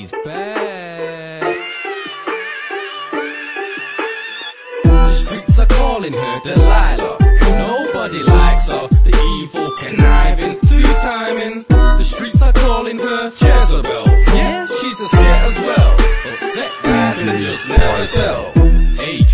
she's bad. The streets are calling her Delilah. Nobody likes her, the evil, conniving, two-timing. The streets are calling her Jezebel. Yeah, she's a set as well, but set guys can just never tell. Age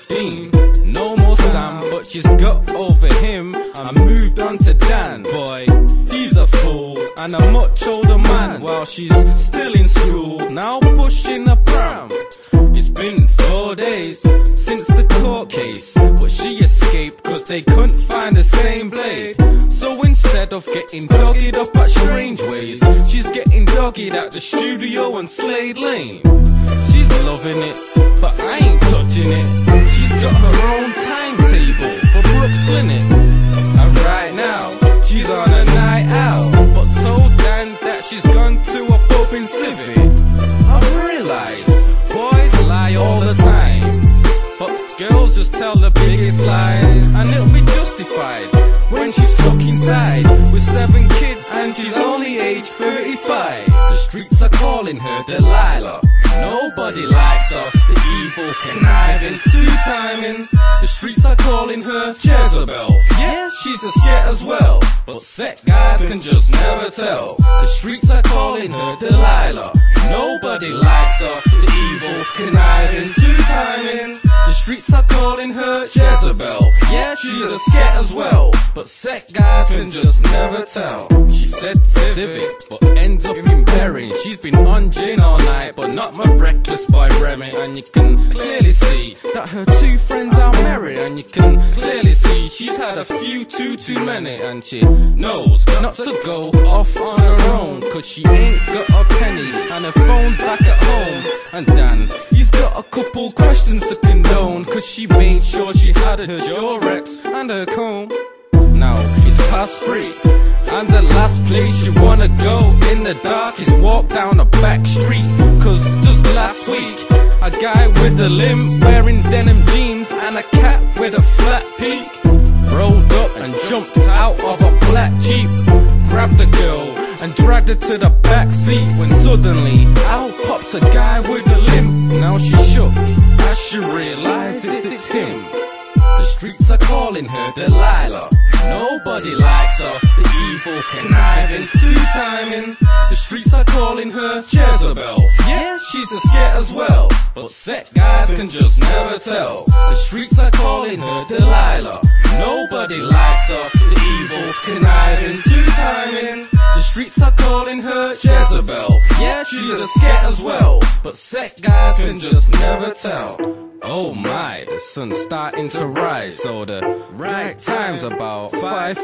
15, no more Sam, but she's got over him and moved on to Dan. Boy, he's a fool and a much older man, while she's still in school, now pushing a pram. It's been 4 days since the court case, but she escaped cause they couldn't find the same blade. So instead of getting dogged up at Strange Ways, she's getting dogged at the studio on Slade Lane. She's loving it, but I ain't touching it. She's got her own timetable for Brooks Clinic, and right now she's on a night out, but told Dan that she's gone to a pub in Civic. I've realised boys lie all the time, but girls just tell the biggest lies, and it'll be justified when she's stuck inside with 7 kids and she's only age 35. The streets are calling her Delilah. Nobody likes her, the evil, conniving, two-timing. The streets are calling her Jezebel. Yeah, she's a set as well, but set guys can just never tell. The streets are calling her Delilah. Nobody likes her, the evil, conniving, two-timing. The streets are calling her Jezebel. Yeah, she's a set as well, but set guys can just never tell. She said Civic, but ends up in Berry. She's been on gin all night, but not my reckless boy Remy. And you can clearly see that her 2 friends are married, and you can clearly see she's had a few too many, and she knows not to go off on her own, cause she ain't got a penny and her phone's back at home. And Dan, he's got a couple questions to condone, cause she made sure she had her Jorex and her comb. Now it's past 3, and the last place you wanna go in the dark is walk down a back street. Cause just last week, a guy with a limp wearing denim jeans and a cat with a flat peak rolled up and jumped out of a black Jeep, grabbed the girl and dragged her to the back seat, when suddenly out pops a guy with a limp. Now she's shook as she realizes it's him. The streets are calling her Delilah. Nobody likes her, the evil, conniving, two-timing. The streets are calling her Jezebel. Yeah, she's a set as well, but set guys can just never tell. The streets are calling her Delilah. Nobody likes her, the evil, conniving, two-timing. The streets are calling her Jezebel. Yeah, she's a set as well, but set guys can just never tell. Oh my, the sun's starting to rise, so the right time's about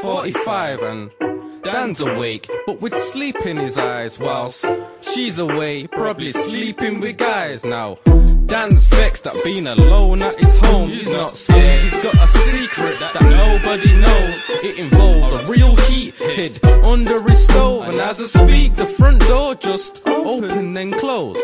5:45, and Dan's awake, but with sleep in his eyes, whilst she's away, probably sleeping with guys. Now Dan's vexed at being alone at his home. He's not scared, he's got a secret that nobody knows. It involves a real heat hid under his stove, and as I speak, the front door just opened and closed.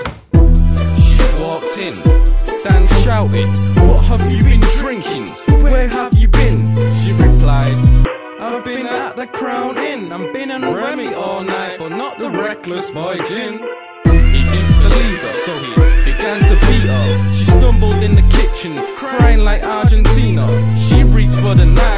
She walked in, Dan shouted, "What have you been drinking? Where have you been?" She replied, "I've been at the Crown Inn. I've been on Remy all night, but not the reckless boy gin." He didn't believe her, so he began to beat her. She stumbled in the kitchen, crying like Argentina. She reached for the knife